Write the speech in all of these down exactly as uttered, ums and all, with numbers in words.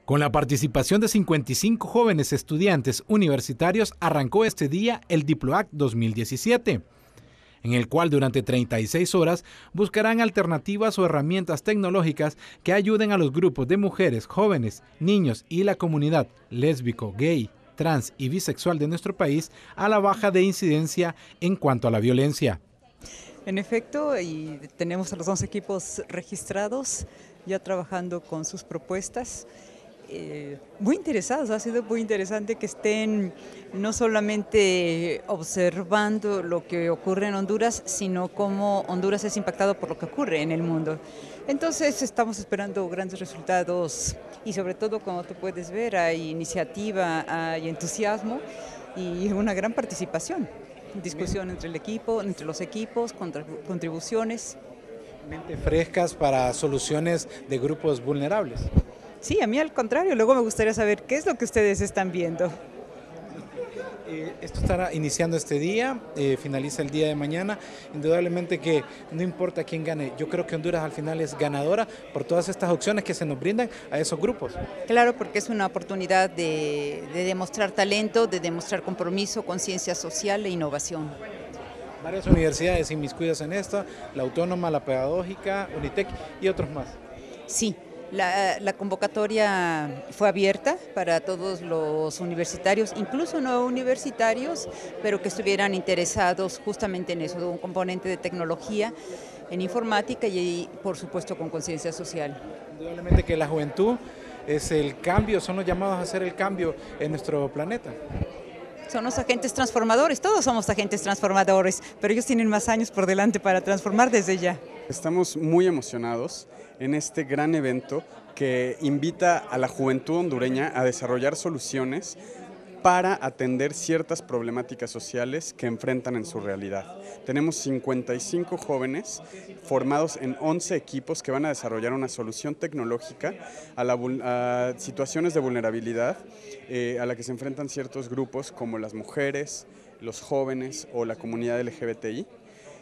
Con la participación de cincuenta y cinco jóvenes estudiantes universitarios arrancó este día el DiploAct dos mil diecisiete, en el cual durante treinta y seis horas buscarán alternativas o herramientas tecnológicas que ayuden a los grupos de mujeres, jóvenes, niños y la comunidad lésbico, gay, trans y bisexual de nuestro país a la baja de incidencia en cuanto a la violencia. En efecto, y tenemos a los once equipos registrados ya trabajando con sus propuestas. Eh, muy interesados, ha sido muy interesante que estén no solamente observando lo que ocurre en Honduras, sino cómo Honduras es impactado por lo que ocurre en el mundo. Entonces estamos esperando grandes resultados y sobre todo, como tú puedes ver, hay iniciativa, hay entusiasmo y una gran participación, discusión entre el equipo, entre los equipos, contribuciones. Mente frescas para soluciones de grupos vulnerables. Sí, a mí al contrario, luego me gustaría saber qué es lo que ustedes están viendo. Eh, esto estará iniciando este día, eh, finaliza el día de mañana. Indudablemente que no importa quién gane, yo creo que Honduras al final es ganadora por todas estas opciones que se nos brindan a esos grupos. Claro, porque es una oportunidad de, de demostrar talento, de demostrar compromiso, conciencia social e innovación. Varias universidades inmiscuidas en esto, la Autónoma, la Pedagógica, Unitec y otros más. Sí. La, la convocatoria fue abierta para todos los universitarios, incluso no universitarios, pero que estuvieran interesados justamente en eso, de un componente de tecnología, en informática y, por supuesto, con conciencia social. Indudablemente que la juventud es el cambio, son los llamados a hacer el cambio en nuestro planeta. Son los agentes transformadores, todos somos agentes transformadores, pero ellos tienen más años por delante para transformar desde ya. Estamos muy emocionados en este gran evento que invita a la juventud hondureña a desarrollar soluciones para atender ciertas problemáticas sociales que enfrentan en su realidad. Tenemos cincuenta y cinco jóvenes formados en once equipos que van a desarrollar una solución tecnológica a, la, a situaciones de vulnerabilidad eh, a la que se enfrentan ciertos grupos como las mujeres, los jóvenes o la comunidad L G B T I.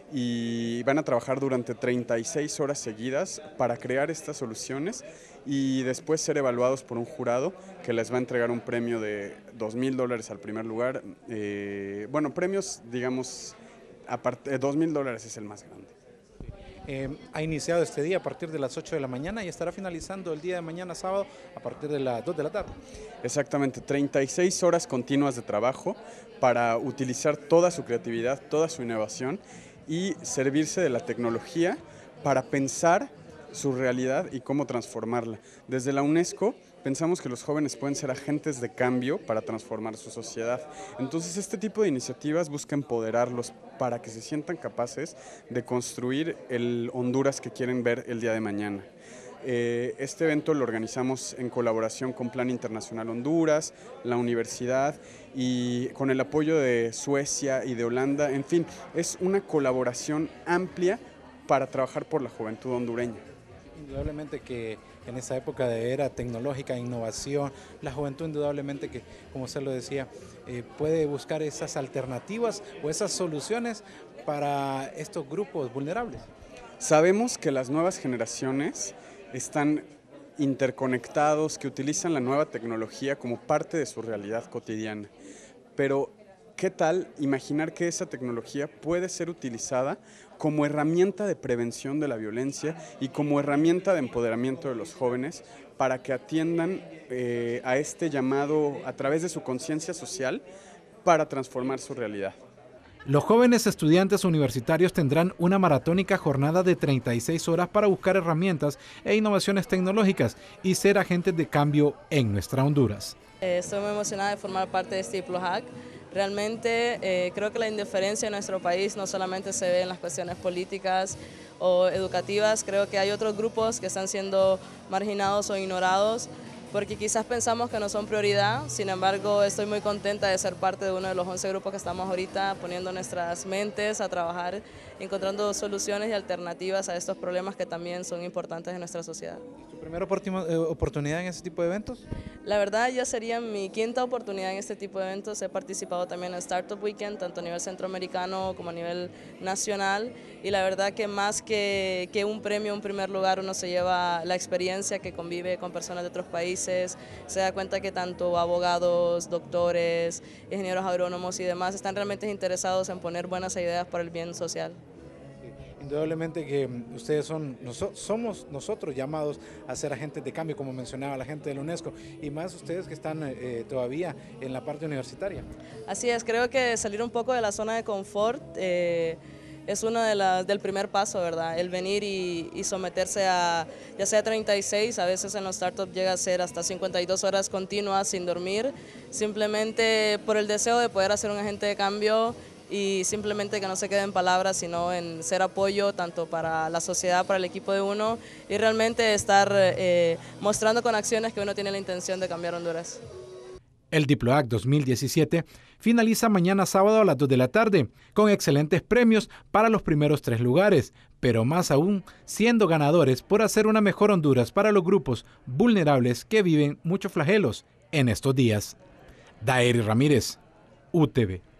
Y van a trabajar durante treinta y seis horas seguidas para crear estas soluciones y después ser evaluados por un jurado que les va a entregar un premio de dos mil dólares al primer lugar. Eh, bueno, premios, digamos, aparte, dos mil dólares es el más grande. Eh, ha iniciado este día a partir de las ocho de la mañana y estará finalizando el día de mañana sábado a partir de las dos de la tarde. Exactamente, treinta y seis horas continuas de trabajo para utilizar toda su creatividad, toda su innovación y servirse de la tecnología para pensar su realidad y cómo transformarla. Desde la UNESCO pensamos que los jóvenes pueden ser agentes de cambio para transformar su sociedad. Entonces este tipo de iniciativas busca empoderarlos para que se sientan capaces de construir el Honduras que quieren ver el día de mañana. Este evento lo organizamos en colaboración con Plan Internacional Honduras, la universidad y con el apoyo de Suecia y de Holanda. En fin, es una colaboración amplia para trabajar por la juventud hondureña. Indudablemente que en esa época de era tecnológica, innovación, la juventud indudablemente que, como usted lo decía, eh, puede buscar esas alternativas o esas soluciones para estos grupos vulnerables. Sabemos que las nuevas generaciones están interconectados, que utilizan la nueva tecnología como parte de su realidad cotidiana. Pero, ¿qué tal imaginar que esa tecnología puede ser utilizada como herramienta de prevención de la violencia y como herramienta de empoderamiento de los jóvenes para que atiendan eh, a este llamado a través de su conciencia social para transformar su realidad? Los jóvenes estudiantes universitarios tendrán una maratónica jornada de treinta y seis horas para buscar herramientas e innovaciones tecnológicas y ser agentes de cambio en nuestra Honduras. Eh, estoy muy emocionada de formar parte de este DiploAct. Realmente eh, creo que la indiferencia en nuestro país no solamente se ve en las cuestiones políticas o educativas, creo que hay otros grupos que están siendo marginados o ignorados porque quizás pensamos que no son prioridad. Sin embargo, estoy muy contenta de ser parte de uno de los once grupos que estamos ahorita poniendo nuestras mentes a trabajar, encontrando soluciones y alternativas a estos problemas que también son importantes en nuestra sociedad. ¿Tu primera oportunidad en este tipo de eventos? La verdad ya sería mi quinta oportunidad en este tipo de eventos. He participado también en Startup Weekend, tanto a nivel centroamericano como a nivel nacional, y la verdad que más que, que un premio, un primer lugar, uno se lleva la experiencia que convive con personas de otros países, países, se da cuenta que tanto abogados, doctores, ingenieros agrónomos y demás están realmente interesados en poner buenas ideas para el bien social. Indudablemente que ustedes son, noso, somos nosotros llamados a ser agentes de cambio, como mencionaba la gente de la UNESCO, y más ustedes que están eh, todavía en la parte universitaria. Así es, creo que salir un poco de la zona de confort eh, es uno de las, del primer paso, ¿verdad? El venir y, y someterse a, ya sea treinta y seis, a veces en los startups llega a ser hasta cincuenta y dos horas continuas sin dormir, simplemente por el deseo de poder hacer un agente de cambio y simplemente que no se quede en palabras, sino en ser apoyo tanto para la sociedad, para el equipo de uno y realmente estar eh, mostrando con acciones que uno tiene la intención de cambiar Honduras. El DiploAct dos mil diecisiete finaliza mañana sábado a las dos de la tarde, con excelentes premios para los primeros tres lugares, pero más aún siendo ganadores por hacer una mejor Honduras para los grupos vulnerables que viven muchos flagelos en estos días. Daeri Ramírez, U T V.